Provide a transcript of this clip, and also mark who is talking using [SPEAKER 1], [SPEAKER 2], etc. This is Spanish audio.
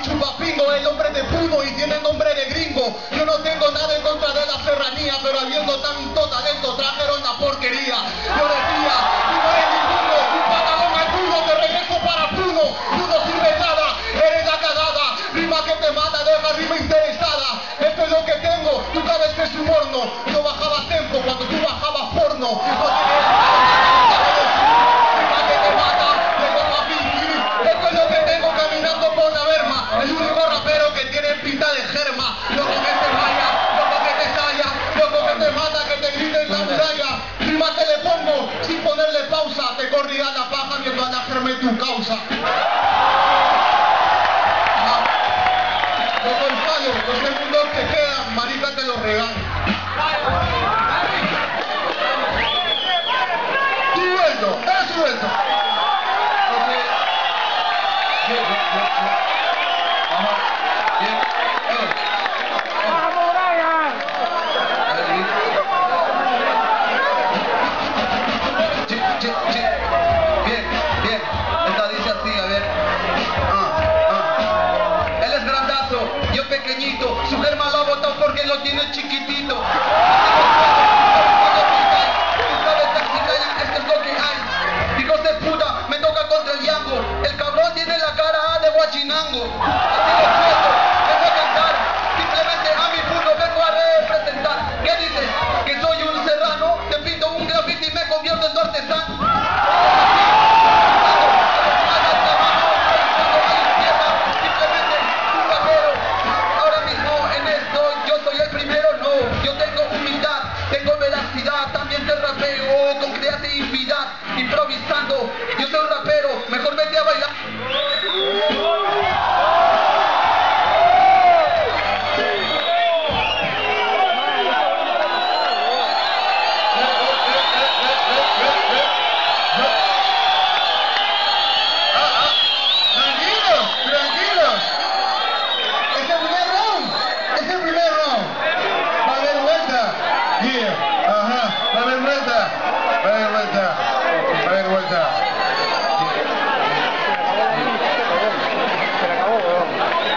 [SPEAKER 1] Chupapingo, el hombre de Puno y tiene nombre de gringo. Yo no tengo nada en contra de la serranía, pero habiendo tanto talento trajeron la porquería. Yo decía, tú no eres ninguno, un patadón al culo, te regreso para Puno. Tú no sirves nada, eres la cagada. Rima que te mata, deja rima interesada. Esto es lo que tengo, tú sabes que es un horno. Yo bajaba tempo cuando tú bajabas porno. No tienes rima que te mata, tengo papi. Esto es lo que tengo caminando por la berma. El único rapero que tiene pinta de germa. Loco que te vaya, loco que te talla, loco que te mata, que te grite en la muralla. Rima que le pongo sin ponerle pausa. Te corría la paja viendo a la germe tu causa. Loco el fallo, los segundos que quedan, marica te los regalo. Suelto, es suelto.
[SPEAKER 2] Bien, esta dice así, a ver. Él es grandazo, yo pequeñito, su germa lo ha botado porque lo tiene chiquitito. Esto es lo que hay. Hijos de puta, me toca contra el Yango. El cabrón tiene la cara de guachinango. Así lo suelto, vengo a cantar. Simplemente a mi puto vengo a representar. ¿Qué dices? ¿Que soy un serrano? Te pinto un graffiti y me convierto en artesano. También te rapeo con creatividad, improvisando. Yo soy un rapero, mejor vete a bailar.
[SPEAKER 1] Tranquilos. Es el primer round. Va a haber vuelta. Ajá, va a haber vuelta.